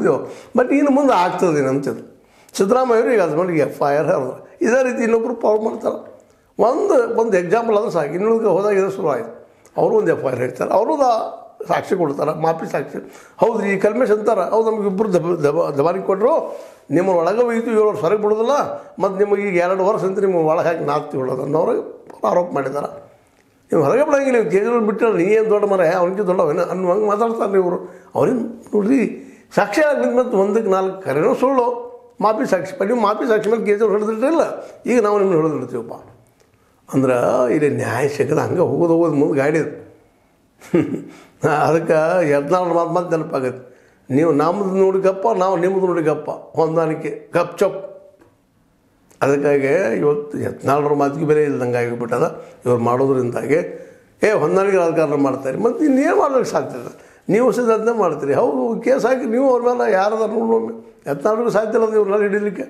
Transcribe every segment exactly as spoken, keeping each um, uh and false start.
ಮೋದಿ ಅವರು. ಬಟ್ ಇನ್ನು ಮುಂದೆ ಆಗ್ತದೆ ನಂತಿದ್ರು ಸಿದ್ದರಾಮಯ್ಯವರು ಈಗ ಅದ್ರ ಮೇಲೆ ಎಫ್ ಐ ಆರ್ ಹರಿದ್ರು. ಇದೇ ರೀತಿ ಇನ್ನೊಬ್ಬರು ಪಾಲ್ ಮಾಡ್ತಾರೆ. ಒಂದು ಒಂದು ಎಕ್ಸಾಂಪಲ್ ಆದ್ರೆ ಸಾಕು. ಇನ್ನೊಂದು ಹೋದಾಗ ಇದು ಶುರು ಆಯಿತು. ಅವರು ಒಂದು ಎಫ್ ಐ ಆರ್ ಹೇಳ್ತಾರೆ, ಅವರು ಸಾಕ್ಷಿ ಕೊಡ್ತಾರೆ, ಮಾಪಿ ಸಾಕ್ಷಿ. ಹೌದು ಈ ಕಲ್ಮೇಶ್ ಅಂತಾರೆ, ಹೌದು ನಮ್ಗೆ ಇಬ್ಬರು ದಬ ದಬ ದಬಾರಿ ಕೊಟ್ಟರು, ನಿಮ್ಮ ಒಳಗೆ ಒಯ್ತು ಏಳು ವರ್ಷ ಹೊರಗೆ ಬಿಡೋದಿಲ್ಲ, ಮತ್ತು ನಿಮಗೆ ಈಗ ಎರಡು ವರ್ಷ ಅಂತ ನಿಮ್ಮ ಒಳಗೆ ಹಾಕಿ ನಾಲ್ಕು ಬಿಡೋದು ಅನ್ನೋರಿಗೆ ಆರೋಪ ಮಾಡಿದ್ದಾರೆ. ನೀವು ಹೊರಗೆ ಬಿಡಂಗಿಲ್ಲ, ನೀವು ಕೇಜ್ರಿವಾಲ್ ಬಿಟ್ಟರೆ ನೀ ಏನು ದೊಡ್ಡ ಮರ ಅವನಿಗೆ ದೊಡ್ಡವೇನು ಅನ್ನುವಂಗೆ ಮಾತಾಡ್ತಾರೆ ಇವರು. ಅವ್ರೇನು ನೋಡ್ರಿ ಸಾಕ್ಷಿ ಆಗಿದ್ದು ಮತ್ತು ಒಂದಕ್ಕೆ ನಾಲ್ಕು ಕರೆನೋ ಸುಳ್ಳು ಮಾಪಿ ಸಾಕ್ಷಿ. ನೀವು ಮಾಪಿ ಸಾಕ್ಷಿ ಮೇಲೆ ಕೇಜ್ರಿವಾಲ್ ಹಿಡಿದಿಟ್ಟಿಲ್ಲ, ಈಗ ನಾವು ನಿಮ್ಮನ್ನು ಹಿಡಿದಿಡ್ತೀವಪ್ಪ ಅಂದ್ರೆ ಇಲ್ಲಿ ನ್ಯಾಯ ಸಿಗದ ಹಂಗೆ ಹೋಗೋದು ಹೋಗೋದು ಮುಂದೆ ಗಾಡಿದು. ಅದಕ್ಕೆ ಯತ್ನಾಳ್ ಮಾತು ಮಾತು ನೆನಪಾಗತ್ತೆ. ನೀವು ನಮ್ಮದು ನೋಡಿ ಗಪ್ಪ, ನಾವು ನಿಮ್ಮದು ನೋಡಿ ಗಪ್ಪ, ಹೊಂದಾಣಿಕೆ ಗಪ್ ಚಪ್. ಅದಕ್ಕಾಗಿ ಇವತ್ತು ಯತ್ನಾಳ್ರ ಮಾತಿಗೆ ಬೆಲೆ ಇಲ್ದಂಗೆ ಆಗಿಬಿಟ್ಟದ. ಇವ್ರು ಮಾಡೋದ್ರಿಂದಾಗಿ ಏ ಹೊಂದಾಣಿಕೆ ರಾಜಕಾರಣ ಮಾಡ್ತಾರೆ, ಮತ್ತು ಇನ್ನೇನು ಮಾಡೋಕ್ಕೆ ಸಾಧ್ಯ ಇಲ್ಲ. ನೀವು ಸಿದ್ಧಾಂತ ಮಾಡ್ತೀರಿ, ಹೌದು ಕೇಸ್ ಹಾಕಿ ನೀವು ಅವ್ರ ಮೇಲೆ ಯಾರದ ನೋಡೋಮ್ಮೆ ಯತ್ನಾಳ್ರಿಗೂ ಸಾಧ್ಯ ಇಲ್ಲ ಇವ್ರನ್ನ ಹಿಡೀಲಿಕ್ಕೆ.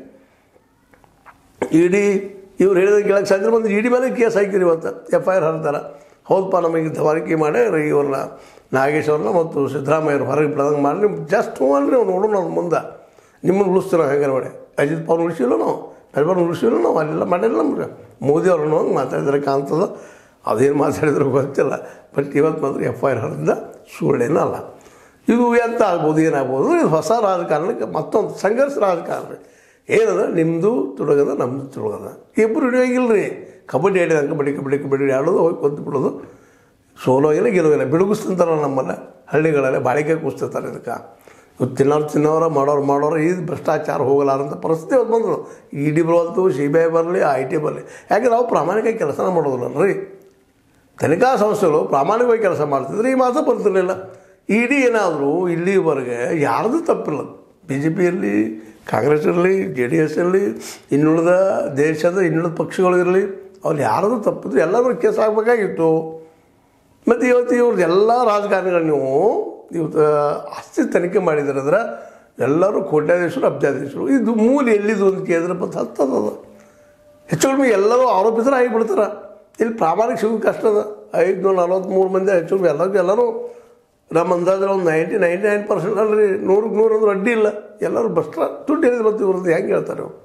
ಇಡೀ ಇವ್ರು ಹೇಳಿದಂಗೆ ಕೇಳಕ್ಕೆ ಸಾಧ್ಯ ಬಂದು ಇಡೀ ಮೇಲೆ ಕೇಸ್ ಹಾಕಿರಿ ಇವತ್ತು ಎಫ್ ಐ ಆರ್ ಹರಿತಾರೆ. ಹೌದಪ್ಪ ನಮಗೆ ದವಾರಿಕೆ ಮಾಡಿ ಇವ್ರನ್ನ ನಾಗೇಶ್ ಅವ್ರನ್ನ ಮತ್ತು ಸಿದ್ದರಾಮಯ್ಯವ್ರು ಹೊರಗೆ ಬಿಡೋದಂಗೆ ಮಾಡಿ ನಿಮ್ಮ ಜಸ್ಟ್ ಹ್ಞೂ ಅನ್ರಿ ಅವ್ನು ನೋಡೋಣ ಅವ್ನು ಮುಂದೆ ನಿಮ್ಮನ್ನು ಉಳಿಸ್ತೀವಿ ಹೆಂಗಾರ ಮಾಡಿ. ಅಜಿತ್ ಪವನ್ ಉಳಿಸಿಲ್ಲ ನಾವು, ಬೆಳಬಾರ್ ಉಳಿಸಿಲ್ಲ ನಾವು, ಅಲ್ಲೆಲ್ಲ ಮಾಡಿಲ್ಲ ನಮ್ಗೆ. ಮೋದಿ ಅವ್ರನ್ನ ಹೋಗಿ ಮಾತಾಡಿದ್ರೆ ಕಾಣ್ತದೆ. ಅದೇನು ಮಾತಾಡಿದ್ರು ಗೊತ್ತಿಲ್ಲ. ಬಟ್ ಇವತ್ತು ಮಾತ್ರ ಎಫ್ ಐ ಆರ್ ಹರಿದ ಸುಳ್ಳೇನೂ ಅಲ್ಲ. ಇದು ಎಂತ ಆಗ್ಬೋದು, ಏನಾಗ್ಬೋದು, ಇದು ಹೊಸ ರಾಜಕಾರಣಕ್ಕೆ ಮತ್ತೊಂದು ಸಂಘರ್ಷ ರಾಜಕಾರಣ. ಏನದ ನಿಮ್ಮದು ತುಡುಗದ ನಮ್ಮದು ತುಡುಗದ ಇಬ್ಬರು ಹಿಡಿಯೋಂಗಿಲ್ಲ ರೀ. ಕಬಡ್ಡಿ ಆಡಿದಂಗೆ ಕಬಡ್ಡಿ ಕಬಡ್ಡಿ ಕಬಡ್ಡಿ ಆಡೋದು ಹೋಗಿ ಕೊಂದು ಬಿಡೋದು. ಸೋಲೋ ಇಲ್ಲ ಗೆಲುವಿಲ್ಲ, ಬಿಡುಗಿಸ್ತಿರ್ತಾರಲ್ಲ ನಮ್ಮಲ್ಲ ಹಳ್ಳಿಗಳಲ್ಲಿ ಬಾಳಿಕೆ ಕೂಸ್ತಿರ್ತಾರೆ. ಇದಕ್ಕೆ ಇವತ್ತು ತಿನ್ನೋರು ತಿನ್ನೋರು ಮಾಡೋರು ಮಾಡೋರು ಇದು ಭ್ರಷ್ಟಾಚಾರ ಹೋಗಲಾರಂಥ ಪರಿಸ್ಥಿತಿ ಇವತ್ತು ಬಂದರು. ಇ ಡಿ ಬರಲ್ತು, ಸಿ ಬಿ ಐ ಬರಲಿ, ಐ ಟಿ ಬರಲಿ. ಯಾಕೆ ನಾವು ಪ್ರಾಮಾಣಿಕ ಕೆಲಸನ ಮಾಡೋದಿಲ್ಲ ರೀ. ತನಿಖಾ ಸಂಸ್ಥೆಗಳು ಪ್ರಾಮಾಣಿಕವಾಗಿ ಕೆಲಸ ಮಾಡ್ತಿದ್ರೆ ಈ ಮಾತು ಬರ್ತಿರಲಿಲ್ಲ. ಇ ಡಿ ಏನಾದರೂ ಇಲ್ಲಿವರೆಗೆ ಯಾರ್ದು ತಪ್ಪಿಲ್ಲ. ಬಿ ಜೆ ಪಿ ಇರಲಿ, ಕಾಂಗ್ರೆಸ್ ಇರಲಿ, ಜೆ ಡಿ ಎಸ್ ಇರಲಿ, ಇನ್ನುಳಿದ ದೇಶದ ಇನ್ನುಳಿದ ಪಕ್ಷಗಳು ಇರಲಿ, ಅವ್ರು ಯಾರದು ತಪ್ಪಿದ್ರು ಎಲ್ಲರೂ ಕೇಸ್ ಆಗಬೇಕಾಗಿತ್ತು. ಮತ್ತು ಇವತ್ತು ಇವ್ರದ್ದು ಎಲ್ಲ ರಾಜಕಾರಣಿಗಳು ನೀವು ಇವತ್ತು ಆಸ್ತಿ ತನಿಖೆ ಮಾಡಿದ್ರಂದ್ರೆ ಎಲ್ಲರೂ ಕೋಟ್ಯಾಧೀಶರು ಅಬ್ಜಾಧೀಶರು. ಇದು ಮೂಲ ಎಲ್ಲಿದು ಅಂತ ಕೇಳಿದ್ರೆ ಮತ್ತು ಹತ್ತದ ಹೆಚ್ಚು ಕಡಿಮೆ ಎಲ್ಲರೂ ಆರೋಪಿತರು ಆಗಿಬಿಡ್ತಾರೆ. ಇಲ್ಲಿ ಪ್ರಾಮಾಣಿಕ ಸಿಗೋದು ಕಷ್ಟ ಅದ. ಐದುನೂರ ನಲ್ವತ್ತ್ಮೂರು ಮಂದಿ ಹೆಚ್ಚು ಕಡಿಮೆ ಎಲ್ಲರಿಗೂ ಎಲ್ಲರೂ ನಮ್ಮ ಅಂದಾಜು ಒಂದು ನೈಂಟಿ ನೈಂಟಿ ನೈನ್ ಪರ್ಸೆಂಟ್ ಅಲ್ರಿ, ನೂರಕ್ಕೆ ನೂರು ಅಂದ್ರೆ ಅಡ್ಡಿ ಇಲ್ಲ. ಎಲ್ಲರೂ ಭ್ರಷ್ಟ ದುಡ್ಡು ಹೇಳಿದ್ರು ಮತ್ತು ಇವ್ರದ್ದು ಹೆಂಗೆ ಹೇಳ್ತಾರೆ ಅವರು.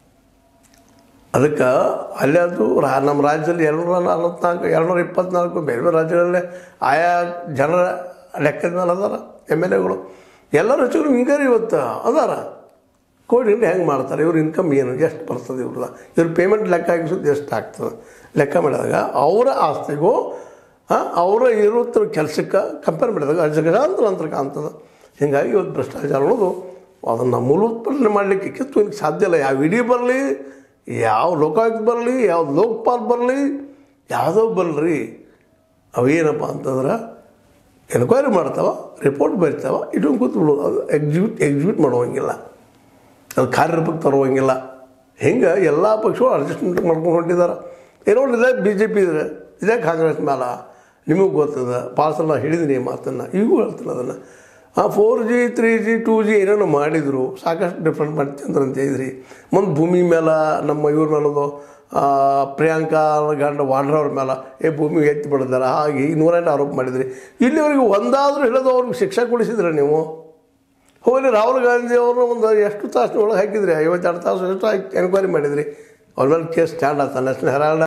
ಅದಕ್ಕೆ ಅಲ್ಲೇ ಅದು ರಾ ನಮ್ಮ ರಾಜ್ಯದಲ್ಲಿ ಎರಡುನೂರ ನಲ್ವತ್ನಾಲ್ಕು ಎರಡುನೂರ ಇಪ್ಪತ್ತ್ನಾಲ್ಕು ಬೇರೆ ಬೇರೆ ರಾಜ್ಯಗಳಲ್ಲೇ ಆಯಾ ಜನರ ಲೆಕ್ಕದ ಮೇಲೆ ಅದಾರ ಎಮ್ ಎಲ್ ಎಗಳು ಎಲ್ಲರೂ ಹೆಚ್ಚು ಹಿಂಗಾರಿ ಇವತ್ತು ಅದಾರ. ಕೋಟಿ ಇಂಟು ಹೆಂಗೆ ಮಾಡ್ತಾರೆ, ಇವ್ರ ಇನ್ಕಮ್ ಏನು ಎಷ್ಟು ಬರ್ತದೆ, ಇವ್ರದ್ದು ಇವ್ರ ಪೇಮೆಂಟ್ ಲೆಕ್ಕ ಹಾಕಿಸೋದು ಎಷ್ಟು ಆಗ್ತದೆ ಲೆಕ್ಕ ಮಾಡಿದಾಗ ಅವರ ಆಸ್ತಿಗೂ ಅವರ ಇರುತ್ತ ಕೆಲಸಕ್ಕೆ ಕಂಪೇರ್ ಮಾಡಿದಾಗ ಅಜಗಜಾಂತರ ನಂತರ ಕಾಣ್ತದೆ. ಹೀಗಾಗಿ ಇವತ್ತು ಭ್ರಷ್ಟಾಚಾರ ಅನ್ನೋದು ಅದನ್ನು ಮೂಲೋತ್ಪನ್ನ ಮಾಡಲಿಕ್ಕೆ ಕಿತ್ತು ಸಾಧ್ಯ ಇಲ್ಲ. ಯಾವ ಇಡಿ ಬರಲಿ, ಯಾವ ಲೋಕಾಯುಕ್ತ ಬರಲಿ, ಯಾವ ಲೋಕಪಾಲ್ ಬರಲಿ, ಯಾವುದೋ ಬರಲಿ, ಅವೇನಪ್ಪ ಅಂತಂದ್ರೆ ಎನ್ಕ್ವೈರಿ ಮಾಡ್ತಾವ, ರಿಪೋರ್ಟ್ ಬರಿತಾವ, ಇಟ್ಕೊಂಡು ಕೂತ್ಬಿಡೋದು. ಅದು ಎಕ್ಸಿಕ್ಯೂಟ್ ಎಕ್ಸಿಕ್ಯೂಟ್ ಮಾಡುವಂಗಿಲ್ಲ, ಅದು ಕಾರ್ಯರೂಪಕ್ಕೆ ತರುವಂಗಿಲ್ಲ. ಹಿಂಗೆ ಎಲ್ಲ ಪಕ್ಷಗಳು ಅಡ್ಜಸ್ಟ್ಮೆಂಟ್ ಮಾಡ್ಕೊಂಡು ಹೊಂಟಿದ್ದಾರೆ. ಏನೋ ಇದೇ ಬಿ ಜೆ ಪಿ ಇದ್ರೆ ಇದೇ ಕಾಂಗ್ರೆಸ್ ಮೇಲೆ ನಿಮಗೆ ಗೊತ್ತದ. ಭಾಳ ಸಲ ಹೇಳಿದ್ದೀನಿ ಈ ಮಾತನ್ನು, ಈಗೂ ಹೇಳ್ತೀನಿ ಅದನ್ನು. ಆ four G three G two G ಏನೇನೋ ಮಾಡಿದರು, ಸಾಕಷ್ಟು ಡಿಫ್ರೆಂಟ್ ಮಾಡ್ತಿದ್ರು ಅಂತ ಹೇಳಿದ್ರಿ. ಮುಂದೆ ಭೂಮಿ ಮೇಲೆ ನಮ್ಮ ಇವ್ರ ಮೇಲದು ಪ್ರಿಯಾಂಕಾ ಗಂಡ ವಾಡ್ರವ್ರ ಮೇಲೆ ಏ ಭೂಮಿ ಎತ್ತಿ ಬಿಡಿದಾರೆ ಹಾಗೆ ಈಗ ನೂರೆಂಟು ಆರೋಪ ಮಾಡಿದ್ರಿ. ಇಲ್ಲಿವರೆಗೆ ಒಂದಾದರೂ ಹೇಳೋದು ಅವ್ರಿಗೆ ಶಿಕ್ಷೆ ಕೊಡಿಸಿದ್ರೆ ನೀವು. ಹೋಗಲಿ ರಾಹುಲ್ ಗಾಂಧಿ ಅವರು ಒಂದು ಎಷ್ಟು ತಾಸಿನ ಒಳಗೆ ಹಾಕಿದ್ರಿ, ಐವತ್ತೆರಡು ತಾಸು ಎಷ್ಟು ಎನ್ಕ್ವೈರಿ ಮಾಡಿದ್ರಿ, ಅವ್ರ ಮೇಲೆ ಕೇಸ್ ಸ್ಟ್ಯಾಂಡ್ ಆಗ್ತಾನೆ ನ್ಯಾಷನಲ್ ಹೆರಾಲ್ಡ್